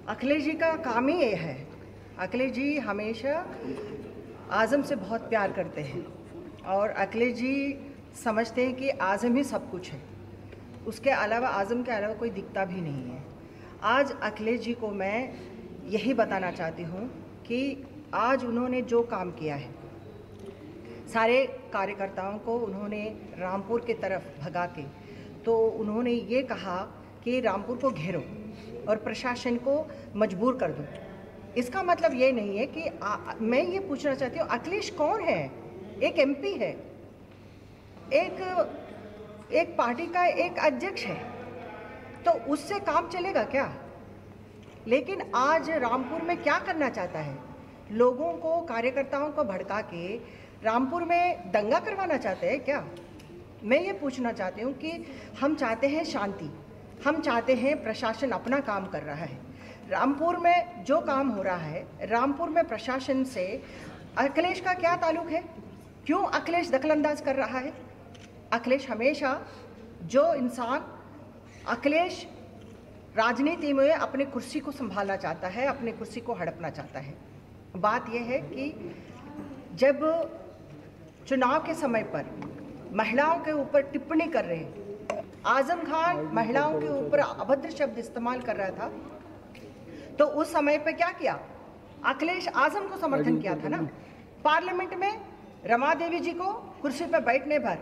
अखिलेश जी का काम ही ये है। अखिलेश जी हमेशा आज़म से बहुत प्यार करते हैं और अखिलेश जी समझते हैं कि आज़म ही सब कुछ है, उसके अलावा आज़म के अलावा कोई दिखता भी नहीं है। आज अखिलेश जी को मैं यही बताना चाहती हूँ कि आज उन्होंने जो काम किया है, सारे कार्यकर्ताओं को उन्होंने रामपुर की तरफ भगा के, तो उन्होंने ये कहा कि रामपुर को घेरो और प्रशासन को मजबूर कर दो। इसका मतलब ये नहीं है कि मैं ये पूछना चाहती हूँ, अखिलेश कौन है? एक एमपी है, एक पार्टी का एक अध्यक्ष है, तो उससे काम चलेगा क्या? लेकिन आज रामपुर में क्या करना चाहता है? लोगों को, कार्यकर्ताओं को भड़का के रामपुर में दंगा करवाना चाहते हैं क्या? मैं ये पूछना चाहती हूँ कि हम चाहते हैं शांति, हम चाहते हैं प्रशासन अपना काम कर रहा है। रामपुर में जो काम हो रहा है, रामपुर में प्रशासन से अखिलेश का क्या ताल्लुक है? क्यों अखिलेश दखलंदाज कर रहा है? अखिलेश हमेशा जो इंसान, अखिलेश राजनीति में अपनी कुर्सी को संभालना चाहता है, अपनी कुर्सी को हड़पना चाहता है। बात यह है कि जब चुनाव के समय पर महिलाओं के ऊपर टिप्पणी कर रहे हैं, आजम खान महिलाओं के ऊपर अभद्र शब्द इस्तेमाल कर रहा था, तो उस समय पे क्या किया? अखिलेश आजम को समर्थन किया था ना। पार्लियामेंट में रमा देवी जी को कुर्सी पर बैठने भर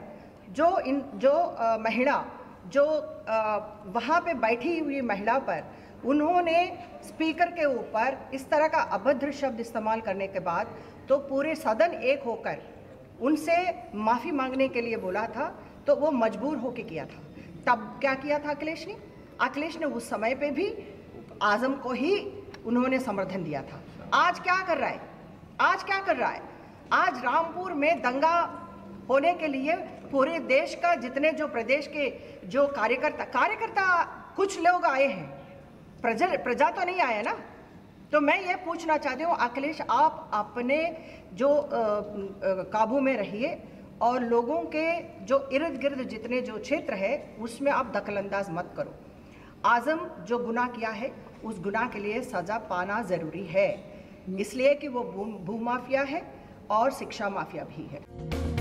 महिला जो वहाँ पे बैठी हुई महिला पर उन्होंने स्पीकर के ऊपर इस तरह का अभद्र शब्द इस्तेमाल करने के बाद तो पूरे सदन एक होकर उनसे माफ़ी मांगने के लिए बोला था, तो वो मजबूर होके किया था। तब क्या किया था अखिलेश ने? अखिलेश ने उस समय पे भी आज़म को ही उन्होंने समर्थन दिया था। आज क्या कर रहा है? आज क्या कर रहा है? आज रामपुर में दंगा होने के लिए पूरे देश का, जितने जो प्रदेश के जो कार्यकर्ता कुछ लोग आए हैं, प्रजा तो नहीं आया ना। तो मैं ये पूछना चाहती हूँ, अखिलेश आप अपने जो काबू में रहिए और लोगों के जो इर्द गिर्द जितने जो क्षेत्र है उसमें आप दखलंदाज मत करो। आज़म जो गुनाह किया है उस गुनाह के लिए सज़ा पाना ज़रूरी है, इसलिए कि वो भूमाफिया है और शिक्षा माफिया भी है।